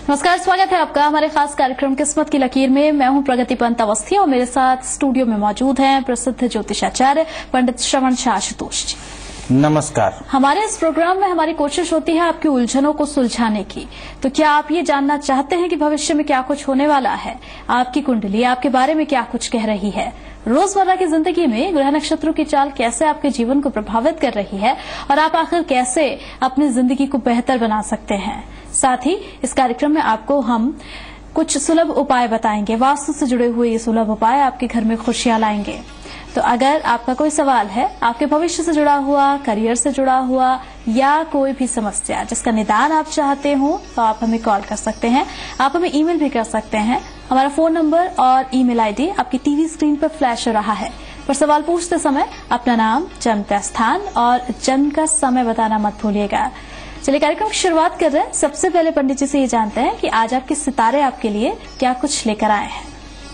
नमस्कार, स्वागत है आपका हमारे खास कार्यक्रम किस्मत की लकीर में। मैं हूं प्रगति पंत अवस्थी और मेरे साथ स्टूडियो में मौजूद हैं प्रसिद्ध ज्योतिषाचार्य पंडित श्रवण शाह आशुतोष जी। नमस्कार। हमारे इस प्रोग्राम में हमारी कोशिश होती है आपकी उलझनों को सुलझाने की। तो क्या आप ये जानना चाहते हैं कि भविष्य में क्या कुछ होने वाला है, आपकी कुंडली आपके बारे में क्या कुछ कह रही है, रोजमर्रा की जिंदगी में ग्रह नक्षत्रों की चाल कैसे आपके जीवन को प्रभावित कर रही है और आप आखिर कैसे अपनी जिंदगी को बेहतर बना सकते हैं। साथ ही इस कार्यक्रम में आपको हम कुछ सुलभ उपाय बताएंगे। वास्तु से जुड़े हुए ये सुलभ उपाय आपके घर में खुशियां लाएंगे। तो अगर आपका कोई सवाल है, आपके भविष्य से जुड़ा हुआ, करियर से जुड़ा हुआ या कोई भी समस्या जिसका निदान आप चाहते हो, तो आप हमें कॉल कर सकते हैं। आप हमें ईमेल भी कर सकते हैं। हमारा फोन नंबर और ईमेल आईडी आपकी टीवी स्क्रीन पर फ्लैश हो रहा है। पर सवाल पूछते समय अपना नाम, जन्म का स्थान और जन्म का समय बताना मत भूलिएगा। चलिए कार्यक्रम की शुरुआत कर रहे हैं। सबसे पहले पंडित जी से ये जानते हैं कि आज आपके सितारे आपके लिए क्या कुछ लेकर आए हैं।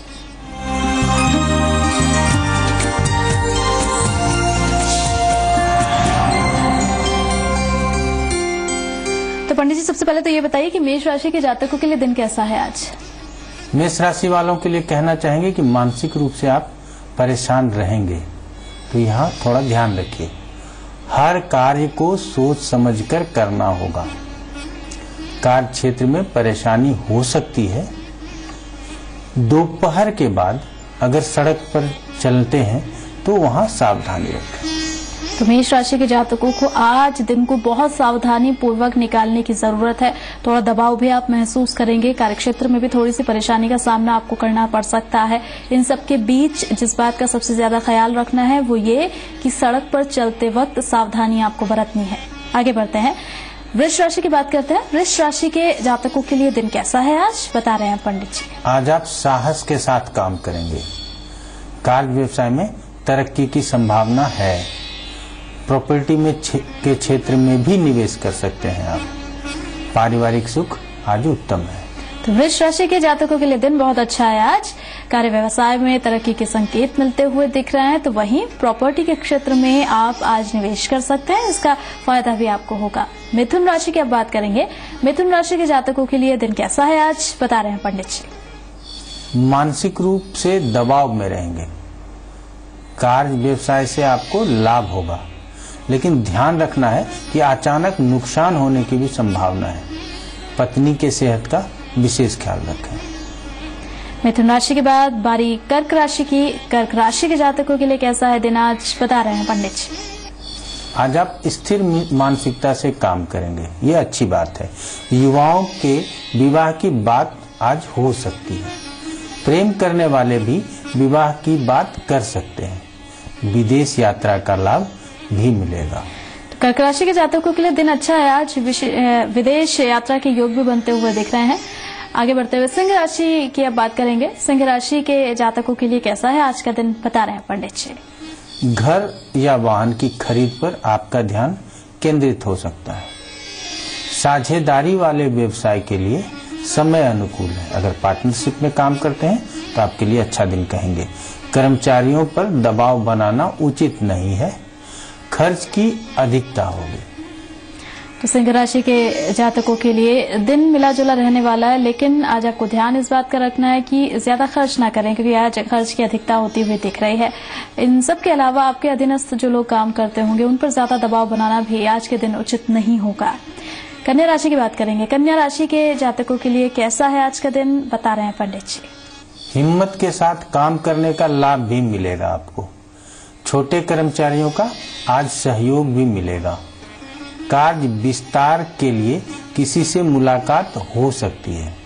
तो पंडित जी सबसे पहले तो ये बताइए कि मेष राशि के जातकों के लिए दिन कैसा है आज। मेष राशि वालों के लिए कहना चाहेंगे कि मानसिक रूप से आप परेशान रहेंगे, तो यहाँ थोड़ा ध्यान रखिए। हर कार्य को सोच समझकर करना होगा। कार्य क्षेत्र में परेशानी हो सकती है। दोपहर के बाद अगर सड़क पर चलते हैं तो वहाँ सावधानी रखें। तो मेष राशि के जातकों को आज दिन को बहुत सावधानी पूर्वक निकालने की जरूरत है। थोड़ा दबाव भी आप महसूस करेंगे। कार्यक्षेत्र में भी थोड़ी सी परेशानी का सामना आपको करना पड़ सकता है। इन सब के बीच जिस बात का सबसे ज्यादा ख्याल रखना है वो ये कि सड़क पर चलते वक्त सावधानी आपको बरतनी है। आगे बढ़ते हैं, वृष राशि की बात करते हैं। वृष राशि के जातकों के लिए दिन कैसा है आज, बता रहे हैं पंडित जी। आज आप साहस के साथ काम करेंगे। कार्य व्यवसाय में तरक्की की संभावना है। प्रॉपर्टी में के क्षेत्र में भी निवेश कर सकते हैं आप। पारिवारिक सुख आज उत्तम है। तो वृष राशि के जातकों के लिए दिन बहुत अच्छा है आज। कार्य व्यवसाय में तरक्की के संकेत मिलते हुए दिख रहे हैं। तो वहीं प्रॉपर्टी के क्षेत्र में आप आज निवेश कर सकते हैं, इसका फायदा भी आपको होगा। मिथुन राशि की अब बात करेंगे। मिथुन राशि के जातकों के लिए दिन कैसा है आज, बता रहे हैं पंडित जी। मानसिक रूप से दबाव में रहेंगे। कार्य व्यवसाय से आपको लाभ होगा, लेकिन ध्यान रखना है कि अचानक नुकसान होने की भी संभावना है। पत्नी के सेहत का विशेष ख्याल रखें। मिथुन राशि के बाद बारी कर्क राशि की। कर्क राशि के जातकों के लिए कैसा है दिन आज, बता रहे हैं पंडित जी। आज आप स्थिर मानसिकता से काम करेंगे, ये अच्छी बात है। युवाओं के विवाह की बात आज हो सकती है। प्रेम करने वाले भी विवाह की बात कर सकते हैं। विदेश यात्रा का लाभ भी मिलेगा। कर्क राशि के जातकों के लिए दिन अच्छा है आज। विदेश यात्रा के योग भी बनते हुए दिख रहे हैं। आगे बढ़ते हुए सिंह राशि की अब बात करेंगे। सिंह राशि के जातकों के लिए कैसा है आज का दिन, बता रहे हैं पंडित जी। घर या वाहन की खरीद पर आपका ध्यान केंद्रित हो सकता है। साझेदारी वाले व्यवसाय के लिए समय अनुकूल है। अगर पार्टनरशिप में काम करते हैं तो आपके लिए अच्छा दिन कहेंगे। कर्मचारियों पर दबाव बनाना उचित नहीं है। खर्च की अधिकता होगी। तो सिंह राशि के जातकों के लिए दिन मिला जुला रहने वाला है, लेकिन आज आपको ध्यान इस बात का रखना है कि ज्यादा खर्च ना करें, क्योंकि आज खर्च की अधिकता होती हुई दिख रही है। इन सब के अलावा आपके अधीनस्थ जो लोग काम करते होंगे उन पर ज्यादा दबाव बनाना भी आज के दिन उचित नहीं होगा। कन्या राशि की बात करेंगे। कन्या राशि के जातकों के लिए कैसा है आज का दिन, बता रहे हैं पंडित जी। हिम्मत के साथ काम करने का लाभ भी मिलेगा आपको। छोटे कर्मचारियों का आज सहयोग भी मिलेगा। कार्य विस्तार के लिए किसी से मुलाकात हो सकती है।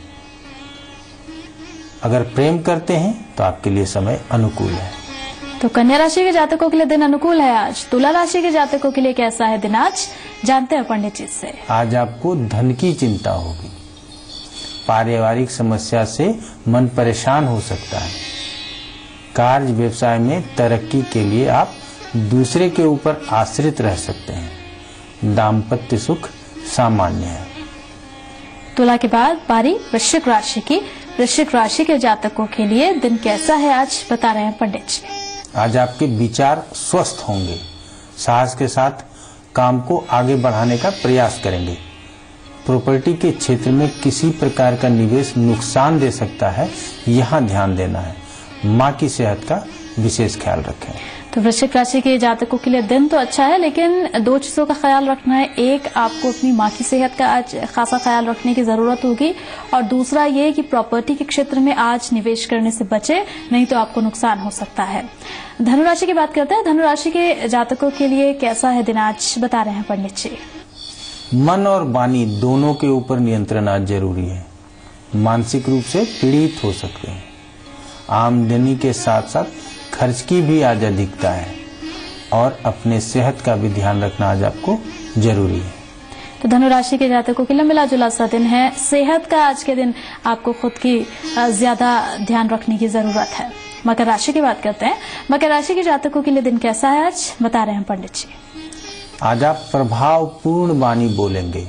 अगर प्रेम करते हैं तो आपके लिए समय अनुकूल है। तो कन्या राशि के जातकों के लिए दिन अनुकूल है आज। तुला राशि के जातकों के लिए कैसा है दिन आज, जानते हैं पंडित जी से। आज आपको धन की चिंता होगी। पारिवारिक समस्या से मन परेशान हो सकता है। कार्य व्यवसाय में तरक्की के लिए आप दूसरे के ऊपर आश्रित रह सकते हैं। दाम्पत्य सुख सामान्य है। तुला के बाद बारी वृश्चिक राशि की। वृश्चिक राशि के जातकों के लिए दिन कैसा है आज, बता रहे हैं पंडित जी। आज आपके विचार स्वस्थ होंगे। साहस के साथ काम को आगे बढ़ाने का प्रयास करेंगे। प्रॉपर्टी के क्षेत्र में किसी प्रकार का निवेश नुकसान दे सकता है, यहाँ ध्यान देना है। माँ की सेहत का विशेष ख्याल रखें। तो वृश्चिक राशि के जातकों के लिए दिन तो अच्छा है, लेकिन दो चीजों का ख्याल रखना है। एक, आपको अपनी माँ की सेहत का आज खासा ख्याल रखने की जरूरत होगी, और दूसरा ये कि प्रॉपर्टी के क्षेत्र में आज निवेश करने से बचे, नहीं तो आपको नुकसान हो सकता है। धनुराशि की बात करते हैं। धनुराशि के जातकों के लिए कैसा है दिन आज, बता रहे हैं पंडित जी। मन और वाणी दोनों के ऊपर नियंत्रण आज जरूरी है। मानसिक रूप से पीड़ित हो सकते हैं। आमदनी के साथ साथ खर्च की भी आज अधिकता है, और अपने सेहत का भी ध्यान रखना आज आपको जरूरी है। तो धनुराशि के जातकों के लिए मिला जुला सा दिन है। सेहत का आज के दिन आपको खुद की ज्यादा ध्यान रखने की जरूरत है। मकर राशि की बात करते हैं। मकर राशि के जातकों के लिए दिन कैसा है आज, बता रहे हैं पंडित जी। आज आप प्रभावपूर्ण वाणी बोलेंगे।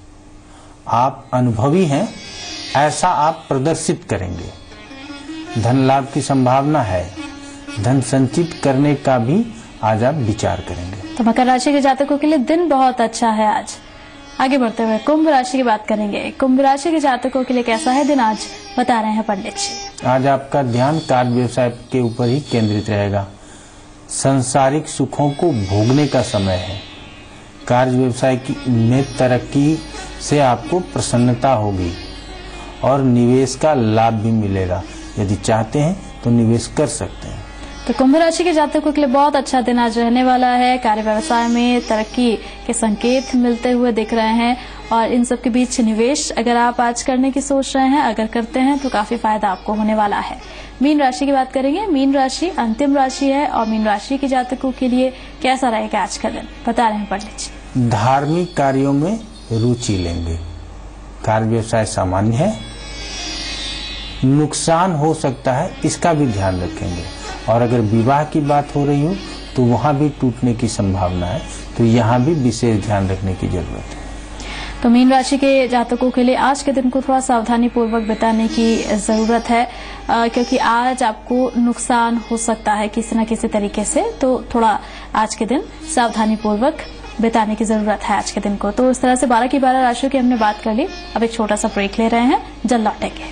आप अनुभवी हैं, ऐसा आप प्रदर्शित करेंगे। धन लाभ की संभावना है। धन संचित करने का भी आज आप विचार करेंगे। तो मकर राशि के जातकों के लिए दिन बहुत अच्छा है आज। आगे बढ़ते हुए कुंभ राशि की बात करेंगे। कुंभ राशि के जातकों के लिए कैसा है दिन आज, बता रहे हैं पंडित जी। आज आपका ध्यान कार्य व्यवसाय के ऊपर ही केंद्रित रहेगा। सांसारिक सुखों को भोगने का समय है। कार्य व्यवसाय में तरक्की से आपको प्रसन्नता होगी और निवेश का लाभ भी मिलेगा। यदि चाहते हैं तो निवेश कर सकते हैं। तो कुंभ राशि के जातकों के लिए बहुत अच्छा दिन आज रहने वाला है। कार्य व्यवसाय में तरक्की के संकेत मिलते हुए दिख रहे हैं, और इन सब के बीच निवेश अगर आप आज करने की सोच रहे हैं, अगर करते हैं तो काफी फायदा आपको होने वाला है। मीन राशि की बात करेंगे। मीन राशि अंतिम राशि है, और मीन राशि के जातकों के लिए कैसा रहेगा आज का दिन, बता रहे हैं पंडित जी। धार्मिक कार्यों में रुचि लेंगे। कार्य व्यवसाय सामान्य है। नुकसान हो सकता है, इसका भी ध्यान रखेंगे। और अगर विवाह की बात हो रही हो तो वहां भी टूटने की संभावना है, तो यहाँ भी विशेष ध्यान रखने की जरूरत है। तो मीन राशि के जातकों के लिए आज के दिन को थोड़ा सावधानी पूर्वक बिताने की जरूरत है, क्योंकि आज आपको नुकसान हो सकता है किसी न किसी तरीके से। तो थोड़ा आज के दिन सावधानी पूर्वक बिताने की जरूरत है आज के दिन को। तो इस तरह से 12 की 12 राशियों की हमने बात कर ली। अब एक छोटा सा ब्रेक ले रहे हैं, जल्द लौटेंगे।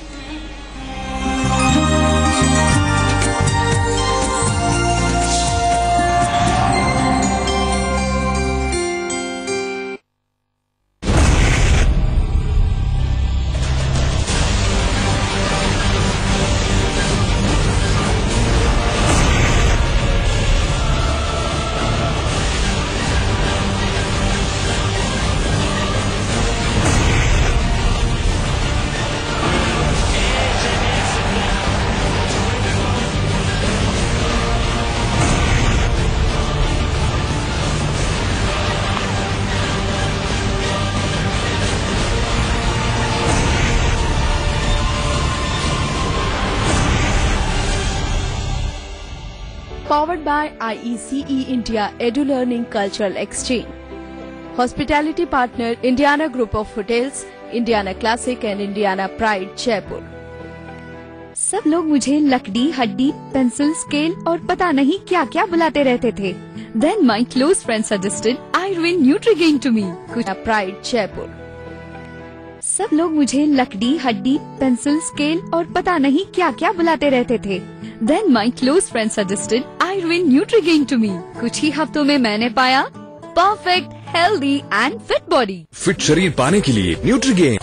Powered by IECE India Edu Learning Cultural Exchange. Hospitality partner Indiana Group of Hotels, Indiana Classic and Indiana Pride, Jaipur. सब लोग मुझे लकड़ी, हड्डी, पेंसिल, स्केल और पता नहीं क्या क्या बुलाते रहते थे। Then my close friend suggested Irwin Nutrigain to me. Pride, Jaipur. सब लोग मुझे लकड़ी, हड्डी, पेंसिल, स्केल और पता नहीं क्या क्या बुलाते रहते थे। Then my close friend suggested Irwin Nutrigain to me. कुछ ही हफ्तों में मैंने पाया perfect, healthy and fit body. Fit शरीर पाने के लिए न्यूट्रीगेन।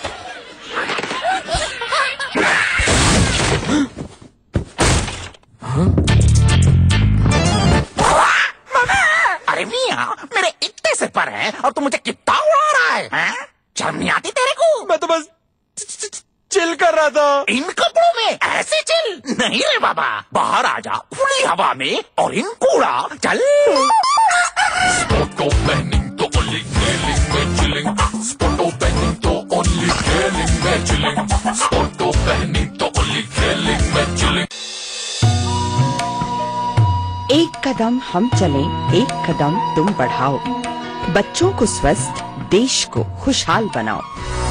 अरे मियाँ, मेरे इतने से पर हैं और तू मुझे कितना उड़ा रहा है, हैं? शर्म नहीं आती तेरे को? मैं तो बस चिल कर रहा था। इन कपड़ों में ऐसे चिल नहीं रे बाबा। बाहर आ जा खुली हवा में और इन कूड़ा चल। Sporto bending to only feeling में chilling. Sporto bending to only feeling में chilling. Sporto bending to only feeling में chilling. एक कदम हम चलें, एक कदम तुम बढ़ाओ। बच्चों को स्वस्थ, देश को खुशहाल बनाओ।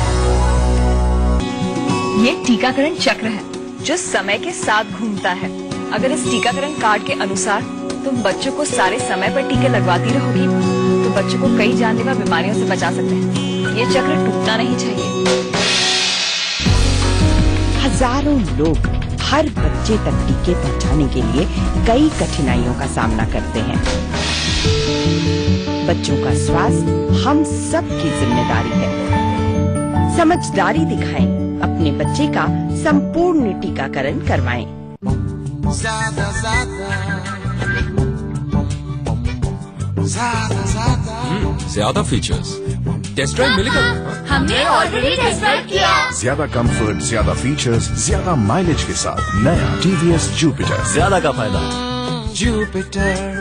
ये टीकाकरण चक्र है जो समय के साथ घूमता है। अगर इस टीकाकरण कार्ड के अनुसार तुम बच्चों को सारे समय पर टीके लगवाती रहोगी तो बच्चों को कई जानलेवा बीमारियों से बचा सकते हैं। ये चक्र टूटना नहीं चाहिए। हजारों लोग हर बच्चे तक टीके पहुंचाने के लिए कई कठिनाइयों का सामना करते हैं। बच्चों का स्वास्थ्य हम सब की जिम्मेदारी है। समझदारी दिखाएं, अपने बच्चे का संपूर्ण टीकाकरण करवाएं। ज्यादा फीचर्स, टेस्ट ड्राइव मिलेगा। हमने ऑलरेडी टेस्ट ड्राइव किया। ज्यादा कंफर्ट, ज्यादा फीचर्स, ज्यादा माइलेज के साथ नया टीवीएस जुपिटर। ज्यादा का फायदा जुपिटर।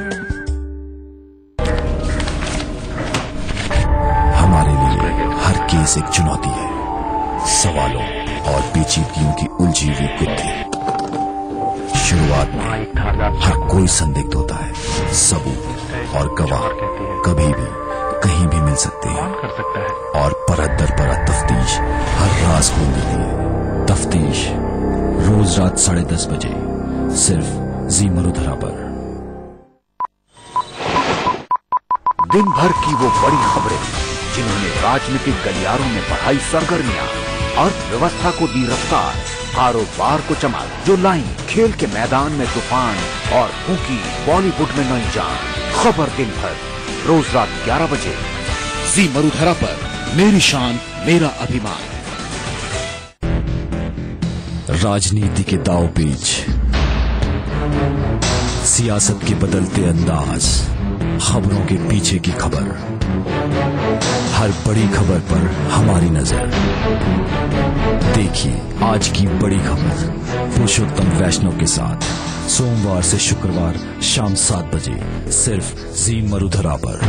हमारे लिए हर केस एक चुनौती है, सवालों और पेचीदगियों की उलझी हुई गुत्थी। शुरुआत में हर कोई संदिग्ध होता है। सबूत और गवाह कभी भी कहीं भी मिल सकते हैं और परत दर परत तफ्तीश हर राज खोल देती है। तफ्तीश रोज रात 10:30 बजे सिर्फ जी मरुधरा पर। दिन भर की वो बड़ी खबरें जिन्होंने राजनीतिक गलियारों में बढ़ाई सरगर्मियां, अर्थव्यवस्था को दी रफ्तार, कारोबार को चमक, जो लाई खेल के मैदान में तूफान और फूंकी बॉलीवुड में नई जान। खबर दिन भर रोज रात 11 बजे जी मरुधरा पर। मेरी शान मेरा अभिमान। राजनीति के दांव-पेच, सियासत के बदलते अंदाज, खबरों के पीछे की खबर, हर बड़ी खबर पर हमारी नजर। देखिए आज की बड़ी खबर पुरुषोत्तम वैष्णव के साथ सोमवार से शुक्रवार शाम 7 बजे सिर्फ जी मरुधरा पर।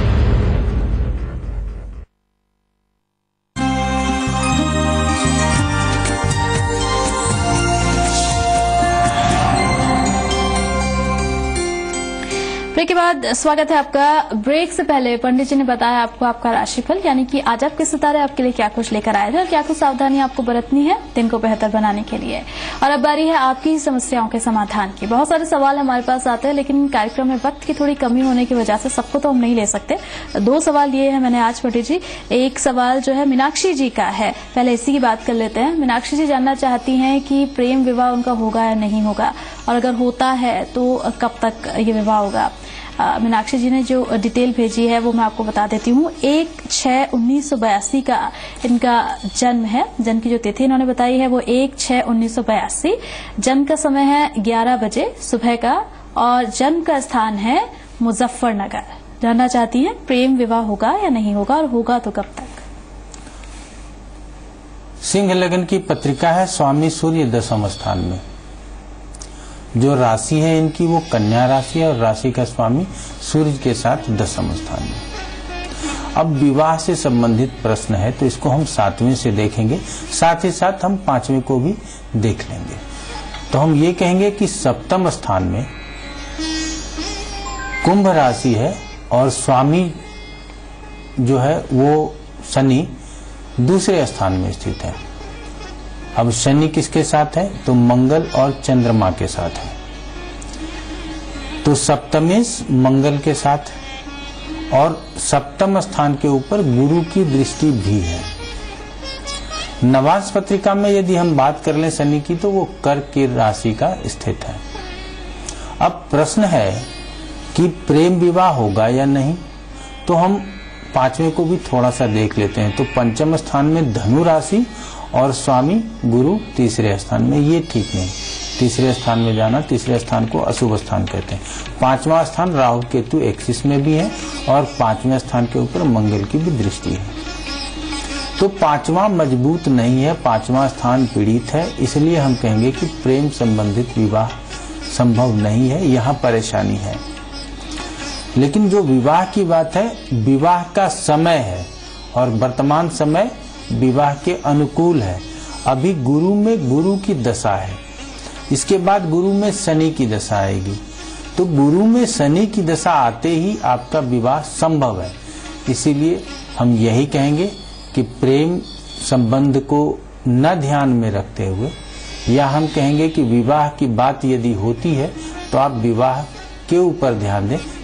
ब्रेक के बाद स्वागत है आपका। ब्रेक से पहले पंडित जी ने बताया आपको आपका राशिफल, यानी कि आज आपके सितारे आपके लिए क्या कुछ लेकर आए थे और क्या कुछ सावधानी आपको बरतनी है दिन को बेहतर बनाने के लिए। और अब बारी है आपकी ही समस्याओं के समाधान की। बहुत सारे सवाल हमारे पास आते हैं, लेकिन कार्यक्रम में वक्त की थोड़ी कमी होने की वजह से सबको तो हम नहीं ले सकते। 2 सवाल लिए हैं मैंने आज पंडित जी। एक सवाल जो है मीनाक्षी जी का है, पहले इसी की बात कर लेते हैं। मीनाक्षी जी जानना चाहती हैं कि प्रेम विवाह उनका होगा या नहीं होगा, और अगर होता है तो कब तक ये विवाह होगा। मीनाक्षी जी ने जो डिटेल भेजी है वो मैं आपको बता देती हूँ। 1/6/1982 का इनका जन्म है। जन्म की जो तिथि इन्होंने बताई है वो 1/6/1982। जन्म का समय है 11 बजे सुबह का, और जन्म का स्थान है मुजफ्फरनगर। जानना चाहती हैं प्रेम विवाह होगा या नहीं होगा, और होगा तो कब तक। सिंह लगन की पत्रिका है, स्वामी सूर्य 10वें स्थान में। जो राशि है इनकी वो कन्या राशि है, और राशि का स्वामी सूर्य के साथ 10वें स्थान में। अब विवाह से संबंधित प्रश्न है तो इसको हम 7वें से देखेंगे, साथ ही साथ हम 5वें को भी देख लेंगे। तो हम ये कहेंगे कि 7वें स्थान में कुंभ राशि है, और स्वामी जो है वो शनि दूसरे स्थान में स्थित है। अब शनि किसके साथ है, तो मंगल और चंद्रमा के साथ है। तो सप्तमेश मंगल के साथ, और 7वें स्थान के ऊपर गुरु की दृष्टि भी है। नवांश पत्रिका में यदि हम बात कर लें शनि की, तो वो कर्क की राशि का स्थित है। अब प्रश्न है कि प्रेम विवाह होगा या नहीं, तो हम 5वें को भी थोड़ा सा देख लेते हैं। तो 5वें स्थान में धनु राशि और स्वामी गुरु तीसरे स्थान में, ये ठीक नहीं। तीसरे स्थान में जाना, तीसरे स्थान को अशुभ स्थान कहते हैं। 5वां स्थान राहु केतु एक्सिस में भी है, और 5वें स्थान के ऊपर मंगल की भी दृष्टि है। तो 5वां मजबूत नहीं है, 5वां स्थान पीड़ित है, इसलिए हम कहेंगे कि प्रेम संबंधित विवाह संभव नहीं है, यहाँ परेशानी है। लेकिन जो विवाह की बात है, विवाह का समय है, और वर्तमान समय विवाह के अनुकूल है। अभी गुरु में गुरु की दशा है, इसके बाद गुरु में शनि की दशा आएगी। तो गुरु में शनि की दशा आते ही आपका विवाह संभव है। इसीलिए हम यही कहेंगे कि प्रेम संबंध को न ध्यान में रखते हुए, या हम कहेंगे कि विवाह की बात यदि होती है तो आप विवाह के ऊपर ध्यान दें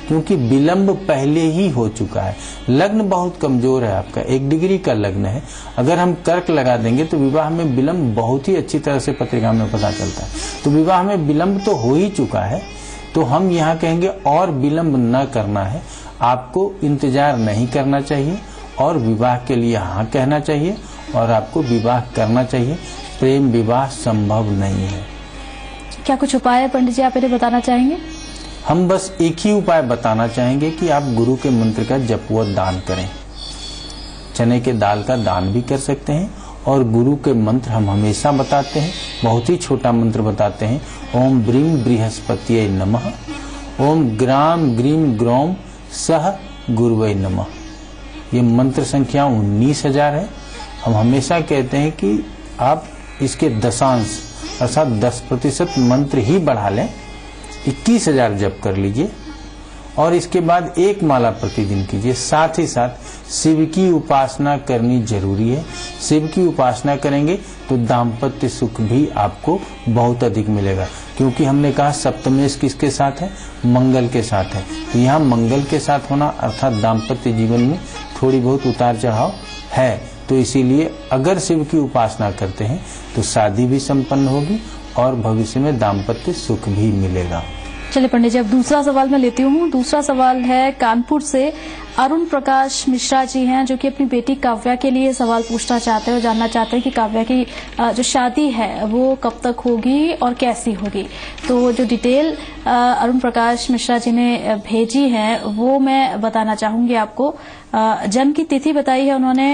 क्योंकि विलंब पहले ही हो चुका है। लग्न बहुत कमजोर है आपका, 1 डिग्री का लग्न है। अगर हम कर्क लगा देंगे तो विवाह में विलंब बहुत ही अच्छी तरह से पत्रिका में पता चलता है। तो विवाह में विलंब तो हो ही चुका है, तो हम यहाँ कहेंगे और विलंब न करना है, आपको इंतजार नहीं करना चाहिए और विवाह के लिए हाँ कहना चाहिए और आपको विवाह करना चाहिए। प्रेम विवाह संभव नहीं है। क्या कुछ उपाय है पंडित जी, आप इन्हें बताना चाहेंगे? हम बस एक ही उपाय बताना चाहेंगे कि आप गुरु के मंत्र का जप व दान करें। चने के दाल का दान भी कर सकते हैं और गुरु के मंत्र हम हमेशा बताते हैं, बहुत ही छोटा मंत्र बताते हैं। ओम ब्रीम बृहस्पतिये नमः, ओम ग्राम ग्रीम ग्रौम सह गुरुवे नमः। ये मंत्र संख्या 19,000 है। हम हमेशा कहते हैं कि आप इसके दशांश अर्थात 10% मंत्र ही बढ़ा लें, 21,000 जप कर लीजिए और इसके बाद 1 माला प्रतिदिन कीजिए। साथ ही साथ शिव की उपासना करनी जरूरी है। शिव की उपासना करेंगे तो दाम्पत्य सुख भी आपको बहुत अधिक मिलेगा, क्योंकि हमने कहा सप्तमेश किसके साथ है? मंगल के साथ है। तो यहाँ मंगल के साथ होना अर्थात दाम्पत्य जीवन में थोड़ी बहुत उतार चढ़ाव है। तो इसीलिए अगर शिव की उपासना करते हैं तो शादी भी संपन्न होगी और भविष्य में दाम्पत्य सुख भी मिलेगा। चलिए पंडित जी, अब दूसरा सवाल मैं लेती हूँ। दूसरा सवाल है कानपुर से अरुण प्रकाश मिश्रा जी हैं, जो कि अपनी बेटी काव्या के लिए सवाल पूछना चाहते हैं और जानना चाहते हैं कि काव्या की जो शादी है वो कब तक होगी और कैसी होगी। तो जो डिटेल अरुण प्रकाश मिश्रा जी ने भेजी है वो मैं बताना चाहूंगी आपको। जन्म की तिथि बताई है उन्होंने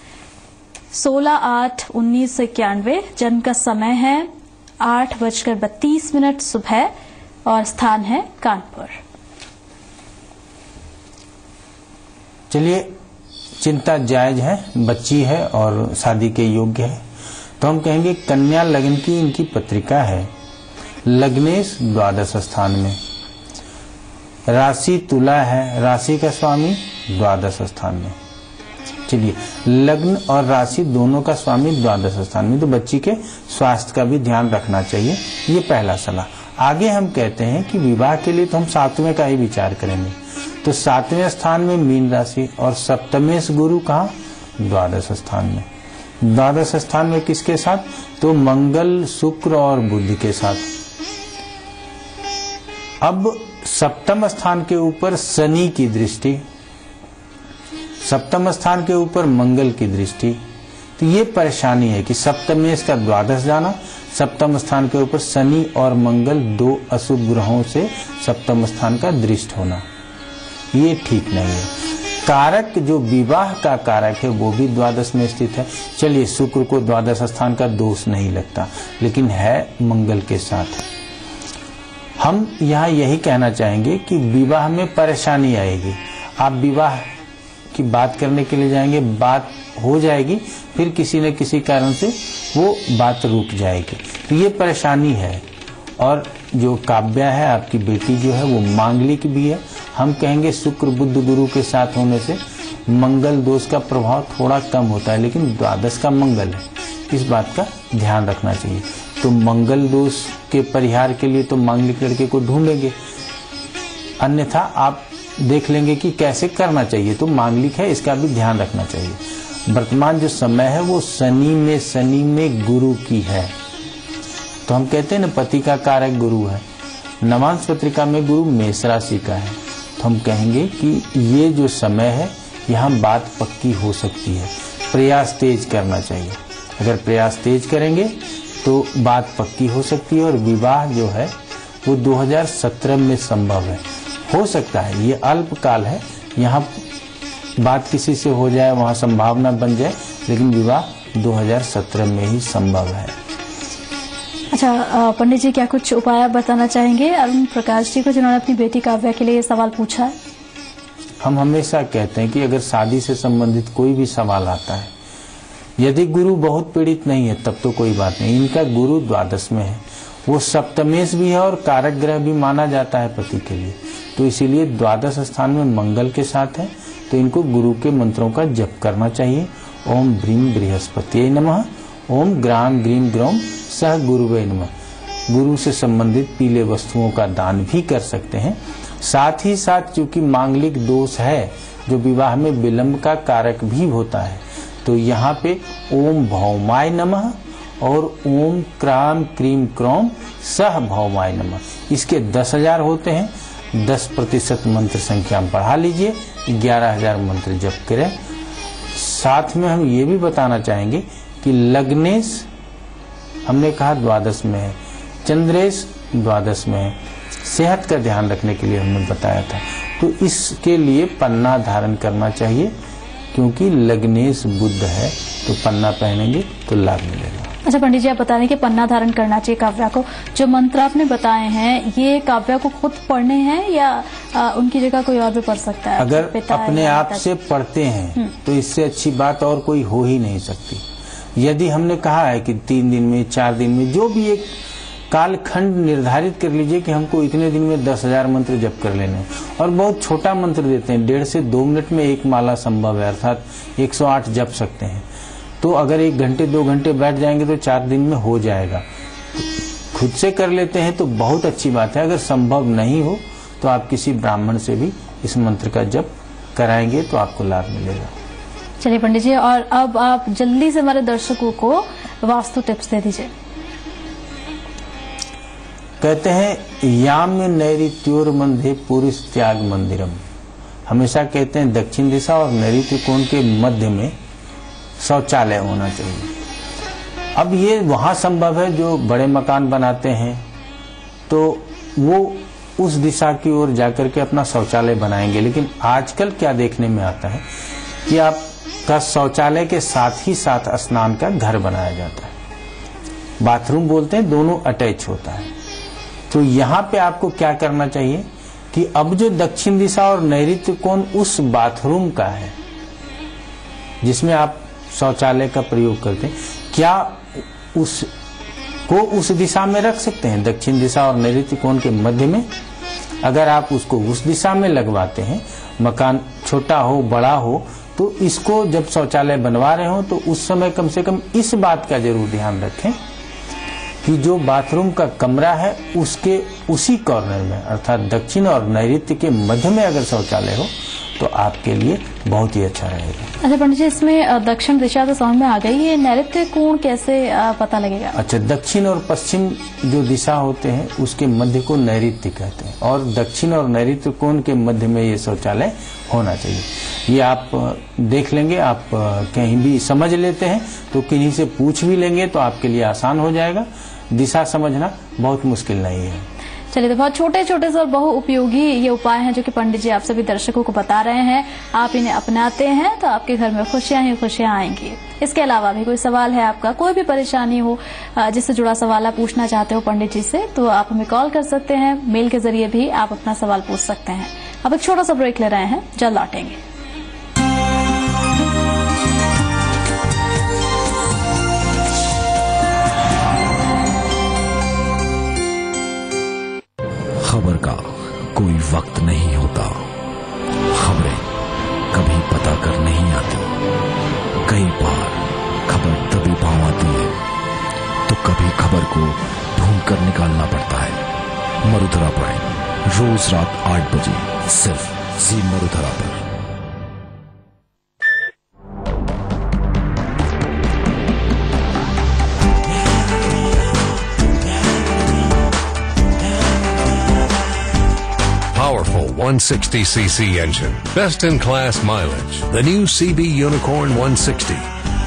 16/8/1991। जन्म का समय है 8:32 सुबह और स्थान है कानपुर। चलिए, चिंता जायज है, बच्ची है और शादी के योग्य है। तो हम कहेंगे कन्या लग्न की इनकी पत्रिका है। लग्नेश द्वादश स्थान में, राशि तुला है, राशि का स्वामी द्वादश स्थान में। चलिए, लग्न और राशि दोनों का स्वामी द्वादश स्थान में, तो बच्ची के स्वास्थ्य का भी ध्यान रखना चाहिए। ये पहला सलाह। आगे हम कहते हैं कि विवाह के लिए तो हम 7वें का ही विचार करेंगे। तो 7वें स्थान में मीन राशि और सप्तमेश गुरु कहाँ? द्वादश स्थान में। द्वादश स्थान में किसके साथ? तो मंगल, शुक्र और बुध के साथ। अब सप्तम स्थान के ऊपर शनि की दृष्टि, सप्तम स्थान के ऊपर मंगल की दृष्टि। तो ये परेशानी है कि सप्तमेश का द्वादश जाना, सप्तम स्थान के ऊपर शनि और मंगल 2 अशुभ ग्रहों से सप्तम स्थान का दृष्ट होना, ये ठीक नहीं है। कारक जो विवाह का कारक है वो भी द्वादश में स्थित है। चलिए, शुक्र को द्वादश स्थान का दोष नहीं लगता, लेकिन है मंगल के साथ। हम यहाँ यही कहना चाहेंगे कि विवाह में परेशानी आएगी। आप विवाह की बात करने के लिए जाएंगे, बात हो जाएगी, फिर किसी न किसी कारण से वो बात रुक जाएगी। तो ये परेशानी है। और जो काव्या है आपकी बेटी जो है वो मांगलिक भी है। हम कहेंगे शुक्र बुध गुरु के साथ होने से मंगल दोष का प्रभाव थोड़ा कम होता है, लेकिन द्वादश का मंगल है, इस बात का ध्यान रखना चाहिए। तो मंगल दोष के परिहार के लिए तो मांगलिक लड़के को ढूंढेंगे, अन्यथा आप देख लेंगे कि कैसे करना चाहिए। तो मांगलिक है, इसका भी ध्यान रखना चाहिए। वर्तमान जो समय है वो शनि में गुरु की है। तो हम कहते हैं ना, पति का कारक गुरु है। नवांश पत्रिका में गुरु मेष राशि का है। तो हम कहेंगे कि ये जो समय है यहाँ बात पक्की हो सकती है। प्रयास तेज करना चाहिए। अगर प्रयास तेज करेंगे तो बात पक्की हो सकती है और विवाह जो है वो 2017 में संभव है। हो सकता है, ये अल्पकाल है, यहाँ बात किसी से हो जाए, वहाँ संभावना बन जाए, लेकिन विवाह 2017 में ही संभव है। अच्छा पंडित जी, क्या कुछ उपाय बताना चाहेंगे अरुण प्रकाश जी को, जिन्होंने अपनी बेटी काव्या के लिए सवाल पूछा है? हम हमेशा कहते हैं कि अगर शादी से संबंधित कोई भी सवाल आता है, यदि गुरु बहुत पीड़ित नहीं है तब तो कोई बात नहीं। इनका गुरु द्वादश में है, वो सप्तमेश भी है और कारक ग्रह भी माना जाता है पति के लिए। तो इसीलिए द्वादश स्थान में मंगल के साथ है, तो इनको गुरु के मंत्रों का जप करना चाहिए। ओम ब्रीम बृहस्पतिये नमः, ओम ग्राम ग्रीम ग्रौम सह गुरुवे नमः। गुरु से संबंधित पीले वस्तुओं का दान भी कर सकते हैं। साथ ही साथ चूंकि मांगलिक दोष है जो विवाह में विलंब का कारक भी होता है, तो यहाँ पे ओम भौमाय नमः और ओम क्राम क्रीम क्रोम सह भौमाय नमः, इसके 10,000 होते हैं। 10% मंत्र संख्या बढ़ा लीजिए, 11,000 मंत्र जप करें। साथ में हम ये भी बताना चाहेंगे कि लग्नेश हमने कहा द्वादश में है, चंद्रेश द्वादश में है। सेहत का ध्यान रखने के लिए हमने बताया था, तो इसके लिए पन्ना धारण करना चाहिए, क्योंकि लग्नेश बुध है, तो पन्ना पहनेंगे तो लाभ मिलेगा। अच्छा पंडित जी, आप बता रहे हैं कि पन्ना धारण करना चाहिए काव्या को। जो मंत्र आपने बताए हैं ये काव्या को खुद पढ़ने हैं या उनकी जगह कोई और भी पढ़ सकता है? अगर अपने आप से पढ़ते हैं तो इससे अच्छी बात और कोई हो ही नहीं सकती। यदि हमने कहा है कि 3 दिन में 4 दिन में जो भी एक कालखंड निर्धारित कर लीजिए कि हमको इतने दिन में 10,000 मंत्र जप कर लेने हैं, और बहुत छोटा मंत्र देते हैं, 1.5 से 2 मिनट में एक माला संभव है, अर्थात 108 जप सकते हैं। तो अगर 1 घंटे 2 घंटे बैठ जाएंगे तो 4 दिन में हो जाएगा। खुद से कर लेते हैं तो बहुत अच्छी बात है। अगर संभव नहीं हो तो आप किसी ब्राह्मण से भी इस मंत्र का जप कराएंगे तो आपको लाभ मिलेगा। चलिए पंडित जी, और अब आप जल्दी से हमारे दर्शकों को वास्तु टिप्स दे दीजिए। कहते हैं याम्य नैऋत्योर मंदे पुरुष त्याग मंदिरम, हमेशा कहते हैं दक्षिण दिशा और नैऋत्य कोण के मध्य में शौचालय होना चाहिए। अब ये वहां संभव है जो बड़े मकान बनाते हैं, तो वो उस दिशा की ओर जाकर के अपना शौचालय बनाएंगे। लेकिन आजकल क्या देखने में आता है कि आपका शौचालय के साथ ही साथ स्नान का घर बनाया जाता है, बाथरूम बोलते हैं, दोनों अटैच होता है। तो यहाँ पे आपको क्या करना चाहिए कि अब जो दक्षिण दिशा और नैऋत्य कोण उस बाथरूम का है जिसमें आप शौचालय का प्रयोग करते हैं, क्या उसको उस दिशा में रख सकते हैं, दक्षिण दिशा और नैऋत्य कोण के मध्य में? अगर आप उसको उस दिशा में लगवाते हैं, मकान छोटा हो बड़ा हो, तो इसको जब शौचालय बनवा रहे हो तो उस समय कम से कम इस बात का जरूर ध्यान रखें कि जो बाथरूम का कमरा है उसके उसी कॉर्नर में, अर्थात दक्षिण और नैऋत्य के मध्य में अगर शौचालय हो तो आपके लिए बहुत ही अच्छा रहेगा। अच्छा पंडित जी, इसमें दक्षिण दिशा तो समझ में आ गई, ये नैऋत्य कोण कैसे पता लगेगा? अच्छा, दक्षिण और पश्चिम जो दिशा होते हैं उसके मध्य को नैऋत्य कहते हैं, और दक्षिण और नैऋत्य कोण के मध्य में ये शौचालय होना चाहिए। ये आप देख लेंगे, आप कहीं भी समझ लेते हैं तो किन्हीं से पूछ भी लेंगे तो आपके लिए आसान हो जाएगा। दिशा समझना बहुत मुश्किल नहीं है। चलिए, तो बहुत छोटे छोटे से और बहु उपयोगी ये उपाय हैं जो कि पंडित जी आप सभी दर्शकों को बता रहे हैं। आप इन्हें अपनाते हैं तो आपके घर में खुशियां ही खुशियां आएंगी। इसके अलावा भी कोई सवाल है आपका, कोई भी परेशानी हो जिससे जुड़ा सवाल आप पूछना चाहते हो पंडित जी से, तो आप हमें कॉल कर सकते हैं, मेल के जरिए भी आप अपना सवाल पूछ सकते हैं। अब एक छोटा सा ब्रेक ले रहे हैं, जल्द लौटेंगे। खबर का कोई वक्त नहीं होता, खबरें कभी पता कर नहीं आती। कई बार खबर तभी पाँव आती है तो कभी खबर को ढूंढ कर निकालना पड़ता है। मरुधरा प्राइम, रोज रात 8 बजे सिर्फ जी मरुधरा पर। Powerful 160cc engine. Best in class mileage. The new CB Unicorn 160.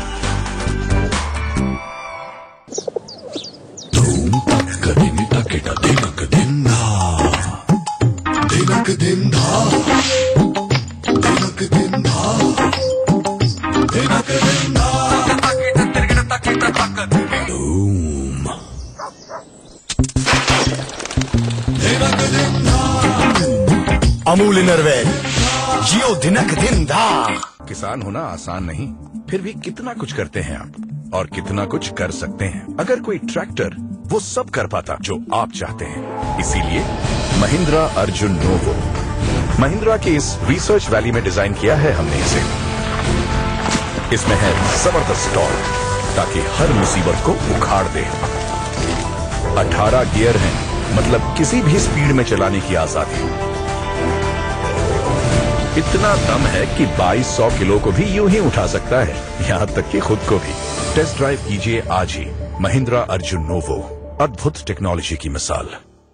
Amul innerwear, जियो दिनक दिन धा। किसान होना आसान नहीं, फिर भी कितना कुछ करते हैं आप और कितना कुछ कर सकते हैं। अगर कोई ट्रैक्टर वो सब कर पाता जो आप चाहते हैं, इसीलिए महिंद्रा अर्जुन नोवो, महिंद्रा की इस रिसर्च वैली में डिजाइन किया है हमने इसे। इसमें है जबरदस्त टॉर्क ताकि हर मुसीबत को उखाड़ दे। 18 गियर हैं, मतलब किसी भी स्पीड में चलाने की आजादी। इतना दम है कि 2200 किलो को भी यूं ही उठा सकता है, यहाँ तक कि खुद को भी। टेस्ट ड्राइव कीजिए आज ही महिंद्रा अर्जुन नोवो, अद्भुत टेक्नोलॉजी की मिसाल।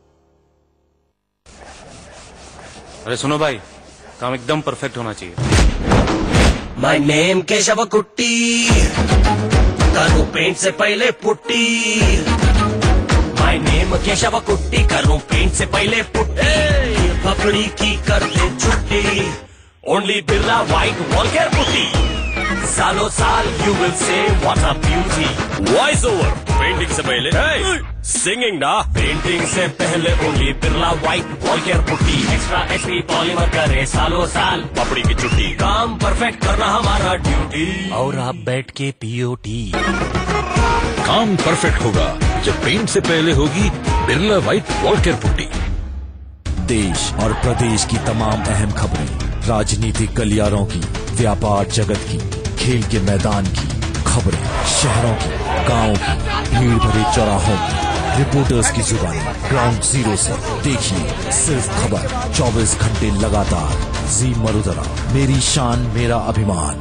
अरे सुनो भाई, काम एकदम परफेक्ट होना चाहिए। माय नेम केशव कुट्टी, करूं पेंट से पहले पुट्टी। माय नेम केशव कुट्टी, करूं पेंट से पहले पुट्टी। पकड़ी की कर दे छुट्टी, only Birla white wall care putty. सालों साल you will say what a beauty. Voice over painting से पहले सिंगिंग ना, पेंटिंग से पहले only Birla white wall care putty. Extra HP polymer करे सालों साल, पपड़ी की छुट्टी। काम परफेक्ट करना हमारा ड्यूटी, और आप बैठ के पियो टी। काम परफेक्ट होगा जब पेंट से पहले होगी Birla white wall care putty. देश और प्रदेश की तमाम अहम खबरें, राजनीतिक गलियारों की, व्यापार जगत की, खेल के मैदान की खबरें, शहरों की, गांवों की, भीड़ भरे चौराहों की, रिपोर्टर्स की जुबानी, ग्राउंड जीरो से देखिए सिर्फ खबर 24 घंटे लगातार। जी मरुदरा, मेरी शान मेरा अभिमान।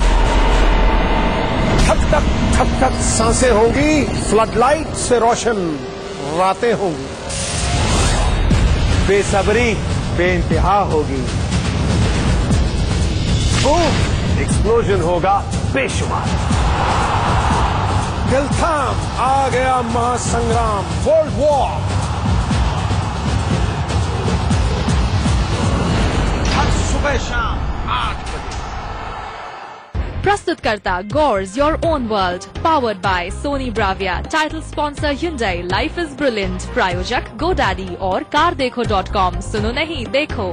ठक ठक सांसें होंगी, फ्लडलाइट से रोशन रातें होंगी, बेसब्री बेइंतहा होगी, एक्सप्लोजन होगा बेशुमार। दिल थाम आ गया महासंग्राम, वर्ल्ड वॉर। हर सुबह शाम 8 बजे। प्रस्तुतकर्ता गॉर्स your own world, powered by Sony Bravia, title sponsor Hyundai, life is brilliant, प्रायोजक GoDaddy और cardekho.com। सुनो नहीं देखो।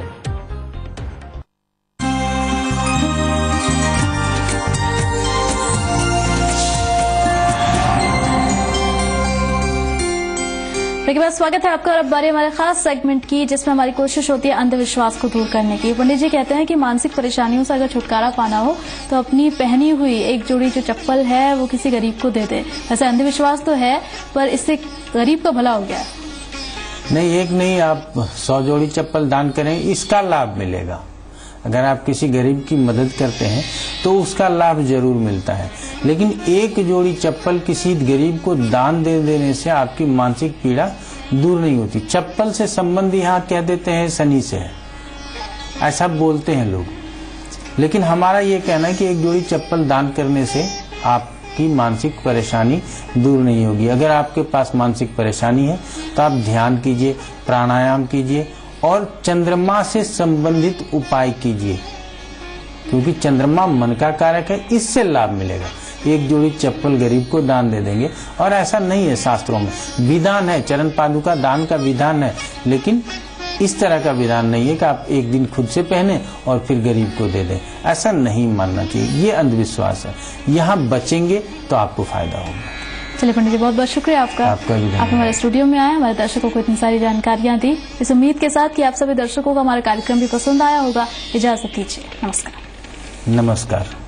के बाद स्वागत है आपका और अब बारी हमारे खास सेगमेंट की, जिसमें हमारी कोशिश होती है अंधविश्वास को दूर करने की। पंडित जी कहते हैं कि मानसिक परेशानियों से अगर छुटकारा पाना हो तो अपनी पहनी हुई एक जोड़ी जो चप्पल है वो किसी गरीब को दे दे। वैसे अंधविश्वास तो है, पर इससे गरीब का भला हो गया। नहीं, एक नहीं, आप 100 जोड़ी चप्पल दान करें, इसका लाभ मिलेगा। अगर आप किसी गरीब की मदद करते हैं तो उसका लाभ जरूर मिलता है, लेकिन एक जोड़ी चप्पल किसी गरीब को दान दे देने से आपकी मानसिक पीड़ा दूर नहीं होती। चप्पल से संबंध यहाँ कह देते हैं शनि से है, ऐसा बोलते हैं लोग, लेकिन हमारा ये कहना है कि एक जोड़ी चप्पल दान करने से आपकी मानसिक परेशानी दूर नहीं होगी। अगर आपके पास मानसिक परेशानी है तो आप ध्यान कीजिए, प्राणायाम कीजिए और चंद्रमा से संबंधित उपाय कीजिए, क्योंकि चंद्रमा मन का कारक है, इससे लाभ मिलेगा। एक जोड़ी चप्पल गरीब को दान दे देंगे, और ऐसा नहीं है, शास्त्रों में विधान है, चरण पादुका दान का विधान है, लेकिन इस तरह का विधान नहीं है कि आप एक दिन खुद से पहने और फिर गरीब को दे दें। ऐसा नहीं मानना चाहिए, ये अंधविश्वास है। यहाँ बचेंगे तो आपको फायदा होगा। चलिए पंडित जी, बहुत बहुत शुक्रिया आपका। आप हमारे स्टूडियो में आए, हमारे दर्शकों को इतनी सारी जानकारियां दी, इस उम्मीद के साथ कि आप सभी दर्शकों को हमारा कार्यक्रम भी पसंद आया होगा। इजाजत दीजिए, नमस्कार। नमस्कार।